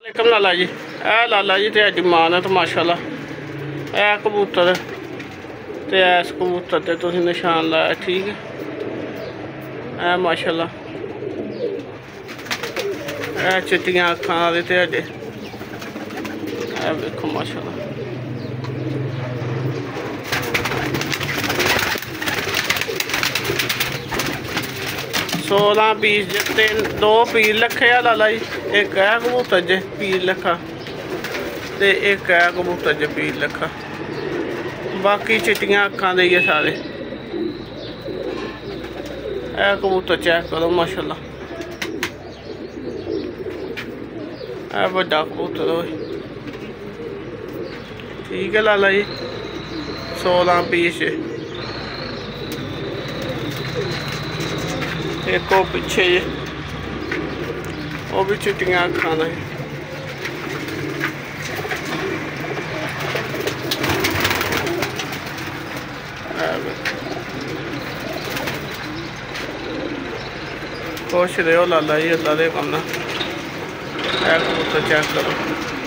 वालेकुम लाला जी। ए लाला जी ते डिमांड है तो माशाल्लाह ए कबूतर ते इस कबूतर ते तुसीं निशान लाया, ठीक है। ए माशाल्लाह ए चिट्टियां अखां वाले ते ए देखो माशाल्लाह। सोलह पीस जितने दो पीर लखे आ लाला जी। एक है कबूतर जे पीर लखा ते एक है कबूतर जे पीर लखा, बाकी चिट्टियां अखां दे सारे। ए कबूतर चेक करो माशाल्लाह, ए बड़ा कबूतर हो, ठीक है लाला जी। 16 पीस एक वो पिछे जे वो भी चिट्टियां अखां दा है। खुश रहो लाला जी, अल्लाह दे बंदा। कबूतर चेक करो।